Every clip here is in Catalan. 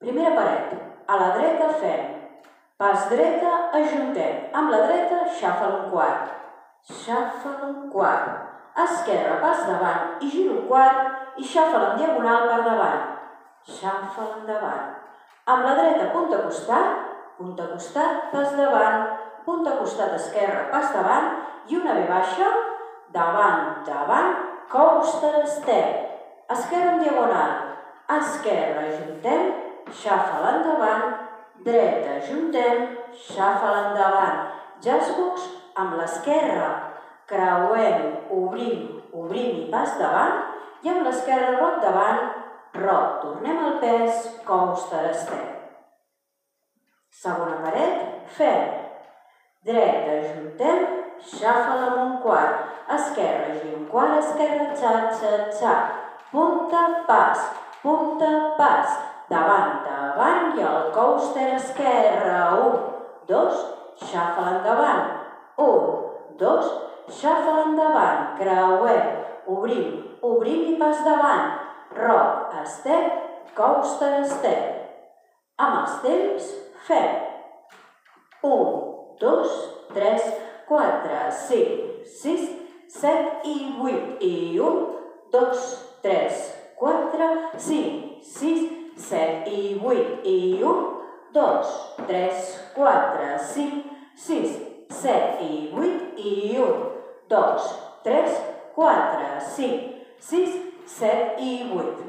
Primera paret. A la dreta fem pas dreta, ajuntem. Amb la dreta, xafa-la un quart. Xafa-la un quart. Esquerra, pas davant i giro un quart i xafa-la en diagonal per davant. Xafa-la endavant. Amb la dreta, punta costat, pas davant, punta costat esquerra, pas davant i una V baixa, davant, coaster step. Esquerra en diagonal. Esquerra, ajuntem, xafa-la endavant, dreta, ajuntem, xafa-la endavant. Jazz box amb l'esquerra. Creuem, obrim i pas davant i amb l'esquerra roc davant, roc. Tornem al pes, coaster step. Segona paret, fem dreta, ajuntem, xafa-la amb un quart. Esquerra, giro un quart, esquerra, xa. Punta, pas, davant i el coaster esquerra. 1, 2, xafa-la endavant. 1, 2, xafa-la endavant. Creuem, obrim i pas davant. Roc, step, coaster step. Amb els temps fem 1, 2, 3, 4, 5, 6, 7 i 8 i 1, 2, 3, 4, 5, 6, 7 i 8 i 1, 2, 3, 4, 5, 6, 7 i 8 i 1, 2, 3, 4, 5, 6, 7 i 8.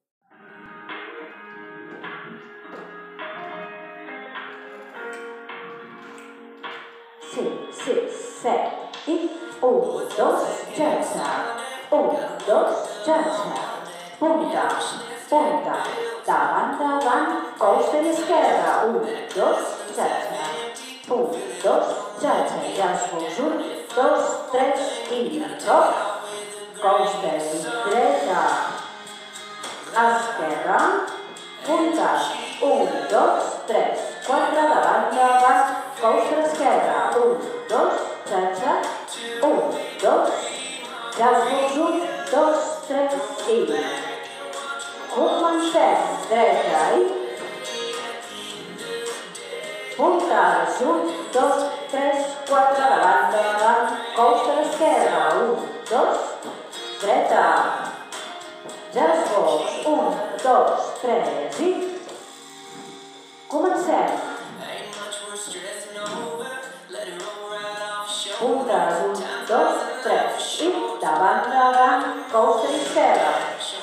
Cinc, sis, set i 1, 2, xa. 1, 2, xa. Punta, davant, coaster esquerra. 1, 2, xa. 1, 2, xa. Jazz box, 1, 2, 3 i roc. Coaster dreta, esquerra, punta, 1, 2, 3, 4, davant, coaster esquerra, 1, 2, xa, 1, 2, jazz box, 1, 2, 3 i comencem, dreta i punta, 1, 2, 3, 4, davant, coaster esquerra, 1, 2, dreta, jazz box, 1, 2, 3 i comencem. Puntes, 1, 2, 3 i davant, coaster esquerra.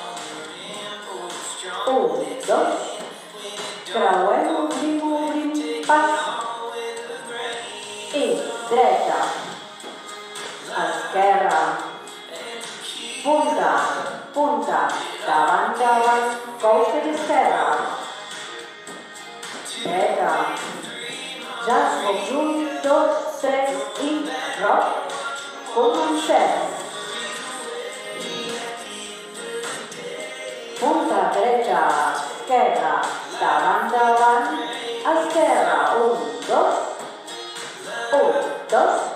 1, 2, creuem, obrim, pas i dreta, esquerra, punta, davant, coaster esquerra, dreta, jazz box, 1, 2, 3 i roc. Comencem. Punta dreta, esquerra, davant, esquerra, 1, 2, 1, 2,